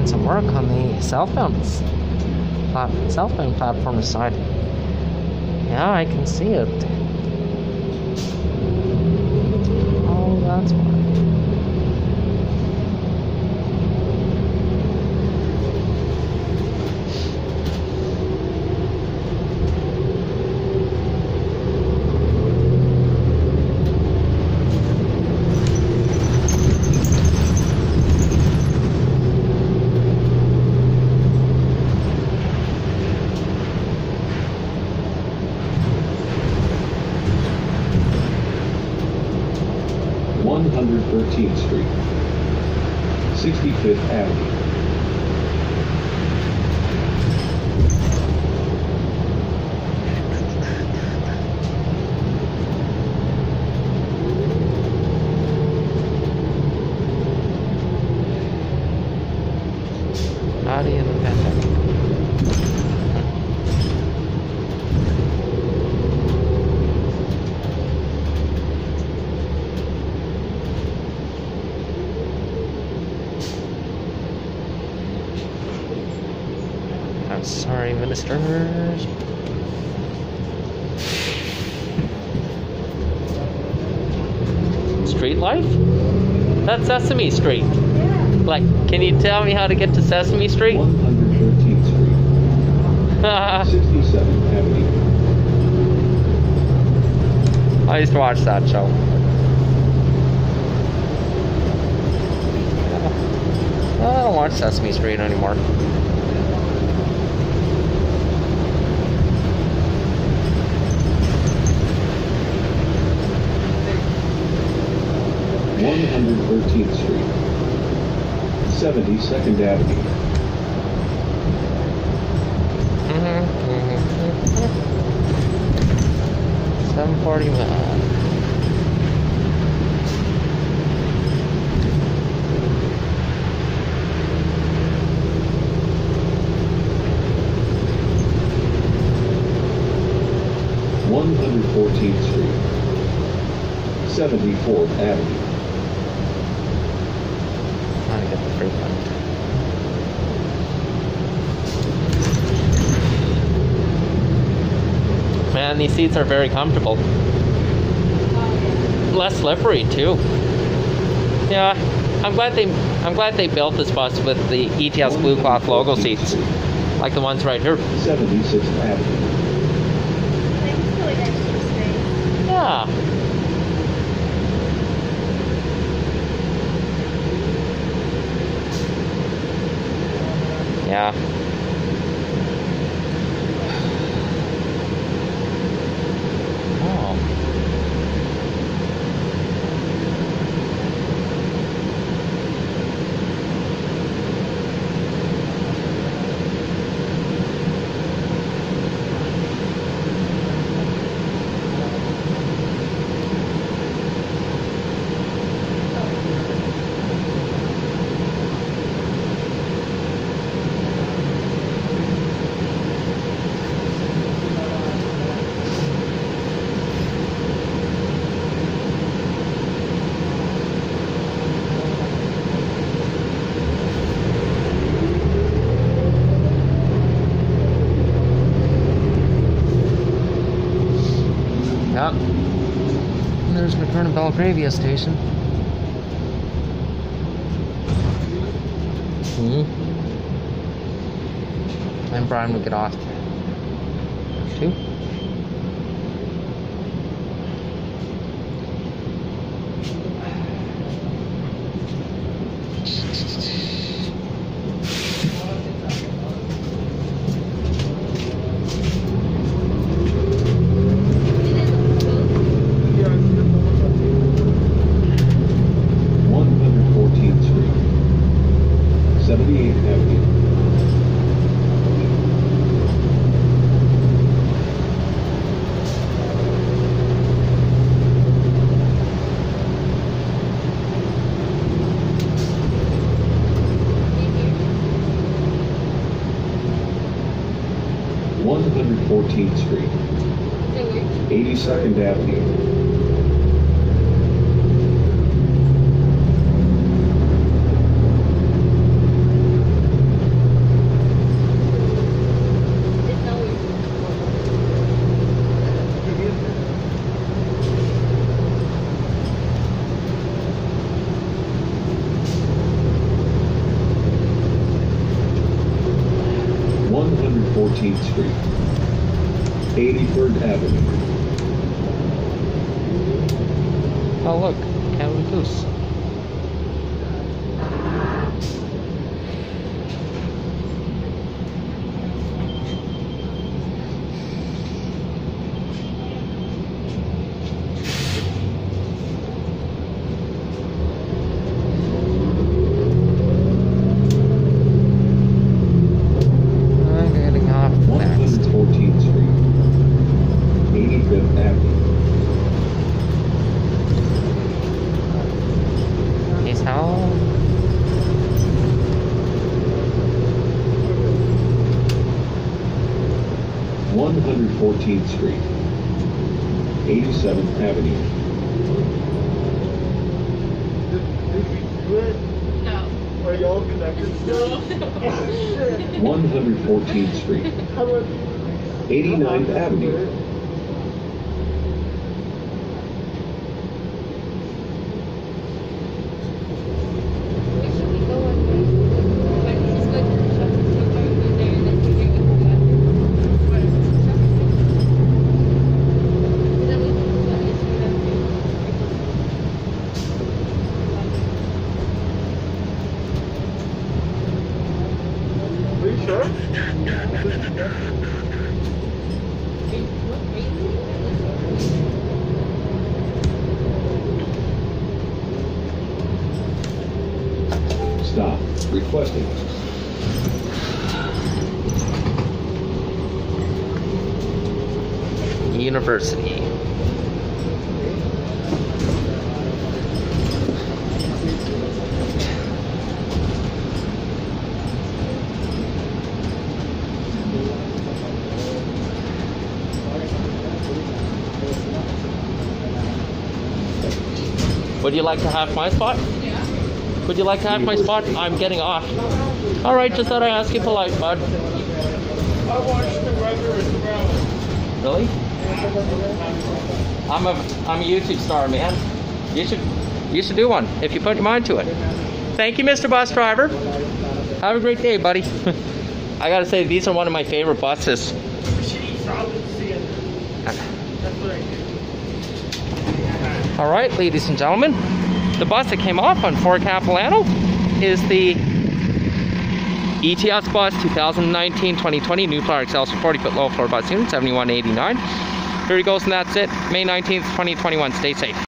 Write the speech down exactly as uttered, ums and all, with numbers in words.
some work on the southbound, plat southbound platform side. Yeah, I can see it. Oh, that's why. one hundred thirteenth Street, sixty-fifth Avenue. Body of the pandemic. I'm sorry, ministers. Street life? That's Sesame Street. Like, can you tell me how to get to Sesame Street? one hundred thirteenth Street, sixty-seventh Avenue. I used to watch that show. I don't watch Sesame Street anymore. one hundred thirteenth Street, seventy-second Avenue. Mm-hmm, mm-hmm. seven forty-one. one hundred fourteenth Street, seventy-fourth Avenue. Trying to get the free fund. Man, these seats are very comfortable. Less slippery too. Yeah, I'm glad they I'm glad they built this bus with the E T S Blue Cloth logo seats, like the ones right here. seventy-sixth Avenue. Yeah. Yeah. Oh. Yep. And there's McKernan Belgravia station. Hmm. And Brian will get off. Two. seventy-eighth Avenue. one hundred fourteenth Street, eighty-second Avenue. fourteenth Street, eighty-third Avenue, Oh look, Canada Goose. I'm getting off next. one fourteenth Street, eighty-fifth Avenue, He's home. one fourteenth Street, eighty-seventh Avenue, No. Are y'all connected still? one fourteenth Street, eighty-ninth Avenue, Should we go on Facebook? Like, this is good to shop and see what we're there and then figure out what we then we can do that Instagram. Are you sure? stop, requesting. University. Would you like to have my spot? Would you like to have my spot? I'm getting off. All right, just thought I'd ask you polite, bud. I watched the weather as well. Really? I'm a I'm a YouTube star, man. You should you should do one if you put your mind to it. Thank you, Mister Bus Driver. Have a great day, buddy. I gotta say, these are one of my favorite buses. Jeez, I didn't see it. That's what I did. All right, ladies and gentlemen, the bus that came off on Fort Capilano is the E T S bus twenty nineteen twenty twenty New Flyer Excelsior forty foot low floor bus unit seventy-one eighty-nine. Here he goes, and that's it. May nineteenth, twenty twenty-one. Stay safe.